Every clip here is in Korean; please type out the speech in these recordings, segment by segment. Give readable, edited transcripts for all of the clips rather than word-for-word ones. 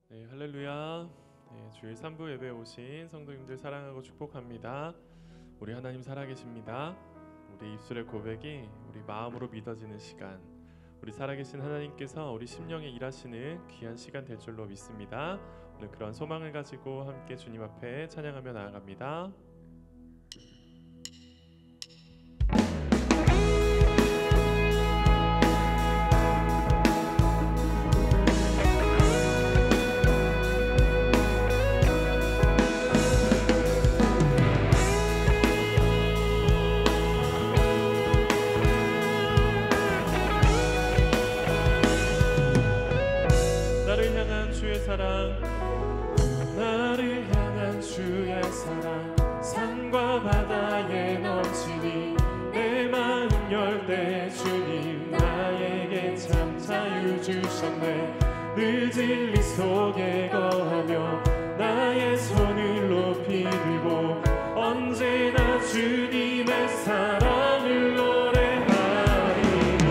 네, 할렐루야. 네, 주일 3부 예배에 오신 성도님들 사랑하고 축복합니다. 우리 하나님 살아계십니다. 우리 입술의 고백이 우리 마음으로 믿어지는 시간, 우리 살아계신 하나님께서 우리 심령에 일하시는 귀한 시간 될 줄로 믿습니다. 오늘 그런 소망을 가지고 함께 주님 앞에 찬양하며 나아갑니다. 나를 향한 주의 사랑 산과 바다에 넘치니 내 마음 열 때 주님 나에게 참 자유 주셨네. 늘 진리 속에 거하며 나의 손을 높이 들고 언제나 주님의 사랑을 노래하리니.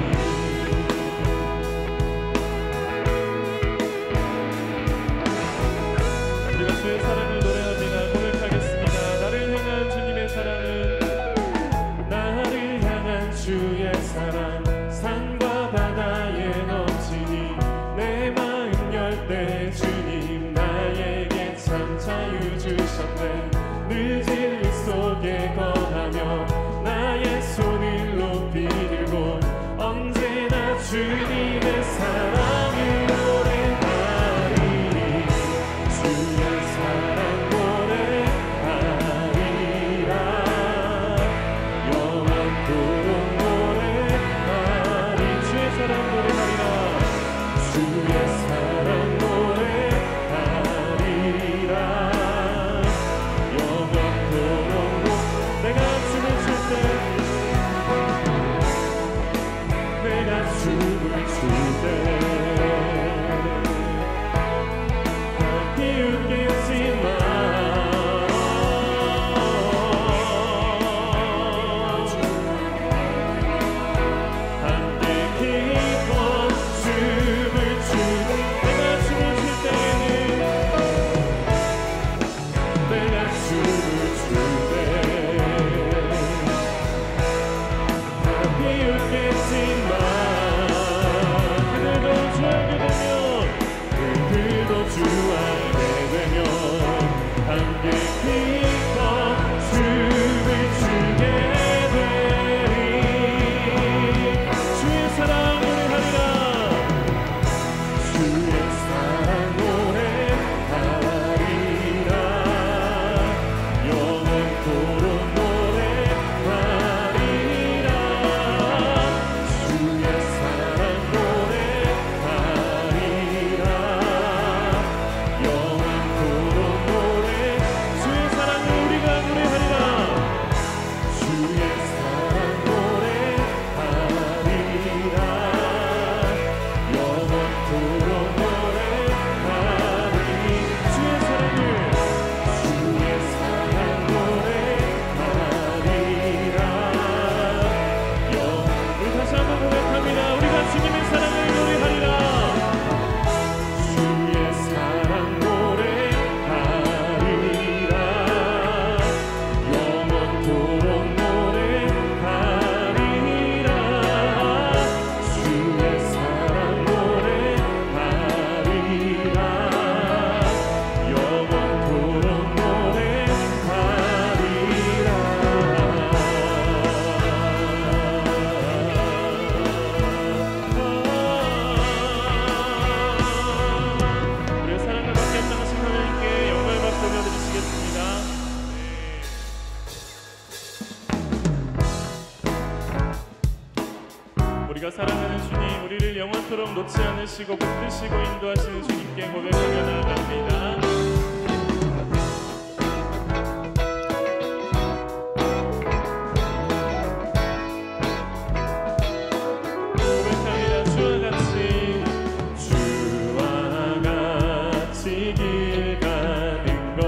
우리가 주의 사랑을 노래합니다. 고백하겠습니다. 나를 향한 주님의 사랑은, 나를 향한 주의 사랑 산과 바다에 넘치니 내 마음 열 때 주님 나에게 참 자유 주셨네. 늘 진리 속에 거하며 나의 손을 높이 들고 언제나 주님의 사랑을 노래하리니. 주의 사랑 노래하리라. 영원토록 노래하리. 주의 사랑 노래하리라. 주의 사랑 노래하리라. 영원토록 내가 춤을 출 때, 내가 춤을 출 때 비웃기지 마. 함께 기뻐 춤을 출, 내가 춤을 출 때에는, 내가 춤을 출 때 비웃기지 마. 그들도 주 알게 되면, 그들도 주 알게 되면 함께 기뻐 춤을 추게 되리. 주의 사랑 노래하리라. 주의 사랑 노래하리라. 영원토록 노래하리라. 주의 사랑 노래하리라. 영원토록 노래. 주의 사랑을 우리가 노래하리라. 주의 사랑 노래하리라. 영원토록 노래하리. 주의 사랑을, 주의 사랑 노래하리라. 우리 다시 한번 고백합니다. 우리가 주님의 사랑을 노래하리라. 주의 사랑 노래하리라. 영원토록 노래하리라. 주의 사랑 노래하리라. 영원토록 노래하리라. 우리의 사랑을 받게 합당하신 하나님께 영광을 박수 올려드리시겠습니다. 우리가 사랑하는 주님, 우리를 영원토록 놓지 않으시고 붙드시고 인도하시는 주님께 고백하며 나아갑니다. 고백합니다. 주와 같이, 주와 같이 길 가는 것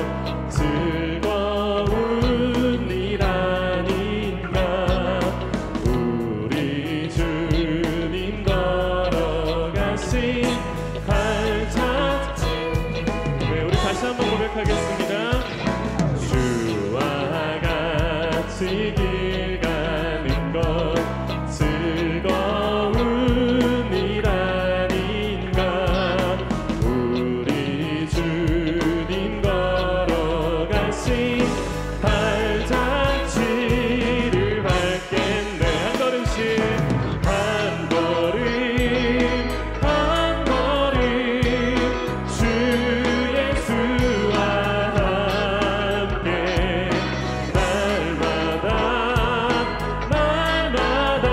즐거운 일 아닌가. 우리 주님 걸어가신 갈 찾아 고백하겠습니다. 주와 같이 길 가는 것 즐거운 일 아닌가. 우리 주님 걸어가신 발자취를 밟겠네. 한 걸음씩 한 걸음 한 걸음 주 예수와 함께 날마다 날마다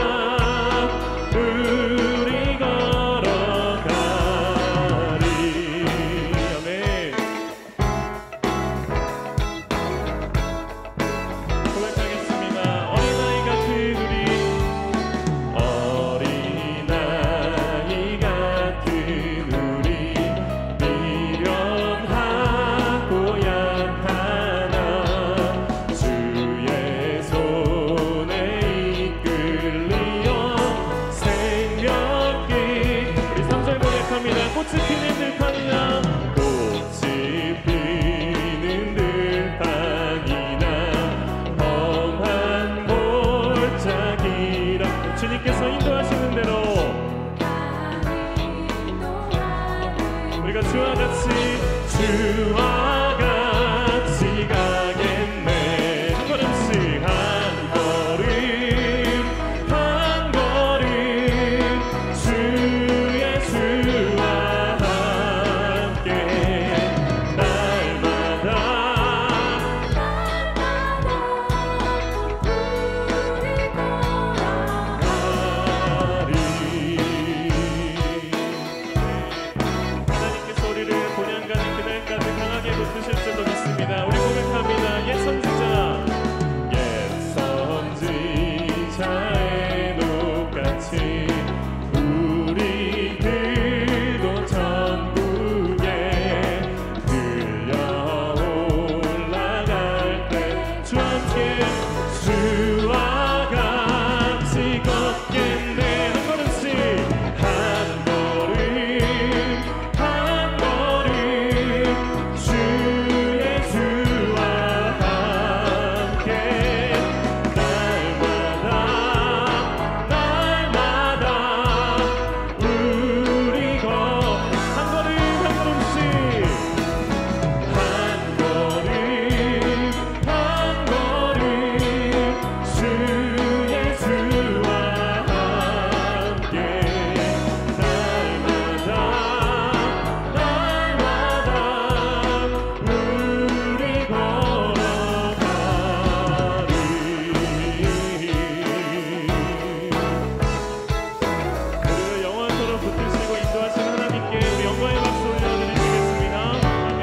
우리 걸어가리. 아멘. 고백하겠습니다. 어린아이 같은 우리 어린아이 같은 우리 미련하고 약하나 주의 손에 이끌리어 생명길. 우리 3절 고백합니다. 꽃이 피는 듯하니나 꽃이 피는 듯하니나 험한 골짜기라. 주님께서 인도하시는 대로 우리가 주와 같이 가겠네. 한 걸음씩 한 걸음 한 걸음 주 예수와 함께 날마다 가리. 하나님께서 우리를 본향가는 그날까지 강하게 붙드실 줄로 믿습니다. 우리 고백합니다. 옛 선지자 옛 선지자의 녹같이 우리들도 천국에 들려 올라갈 때 주와 함께 주와 같이 걷겠네. 한 걸음씩 한 걸음 한 걸음 주 예수와 함께 날마다 날마다 우리 한 걸음 한 걸음씩 한 걸음 한 걸음 주 예수와 함께 날마다 날마다 우리 걸어가리. 우리를 영원토록 붙드시고 인도하신 하나님께 우리 영광의 박수 올려드리겠습니다. 아멘.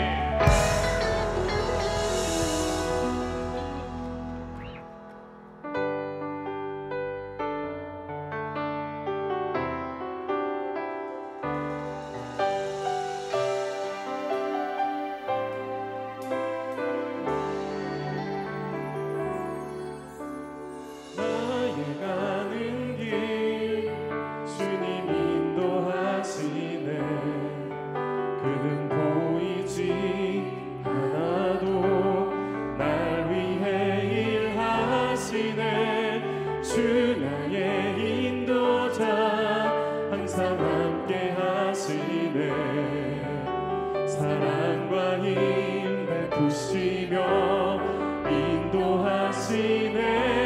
나의 가는 길 주님 인도하시네. 그는 보이지 않아도 날 위해 일하시네. 주 나의 인도자 항상 함께 하시네. 사랑과 힘 베푸시며 인도하시네.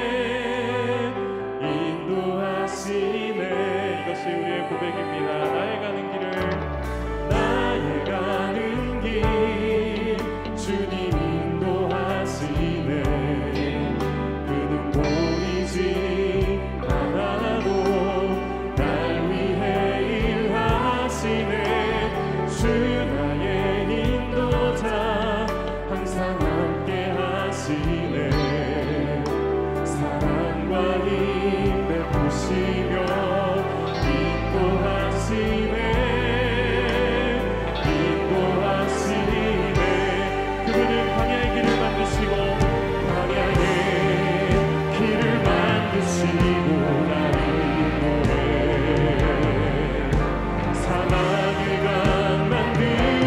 인도하시네. 이것이 우리의 고백입니다. 나의 가는 길을 나의 가는 길 주님 인도하시네. 그는 보이지 않아도 날 위해 일하시네. 주 나의 인도자 항상 함께 하시네. 사랑과 힘 베푸시며 인도하시네. 인도하시네. 그분은 광야의 길을 만드시고 광야의 길을 만드시고 나를 인도해. 사막의 강 만드시고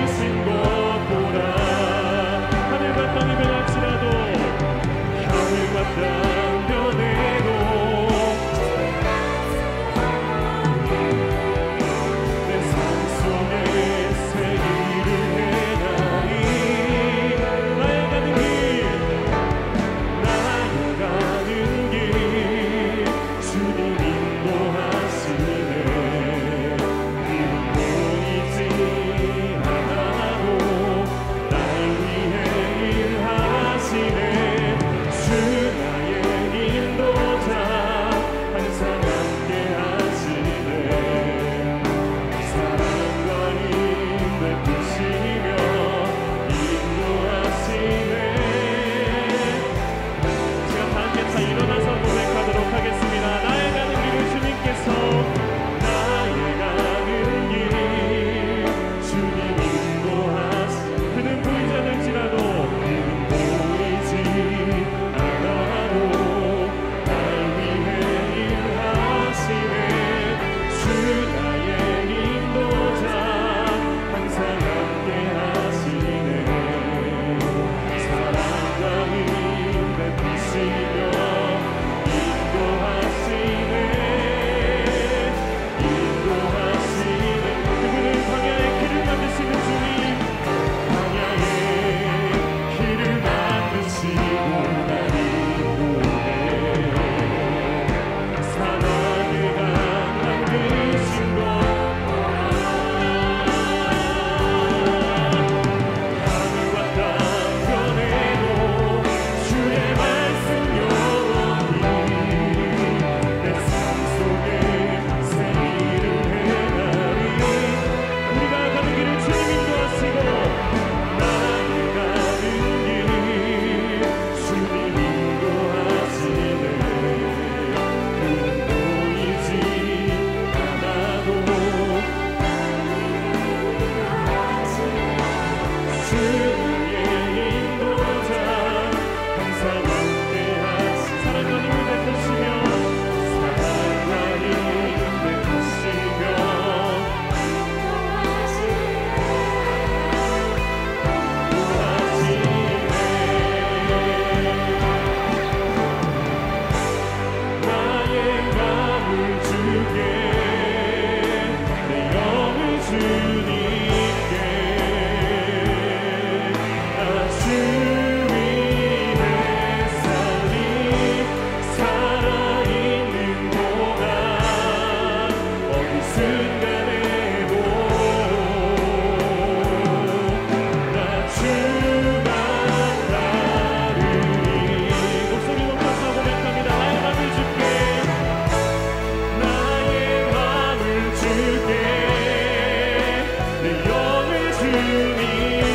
주님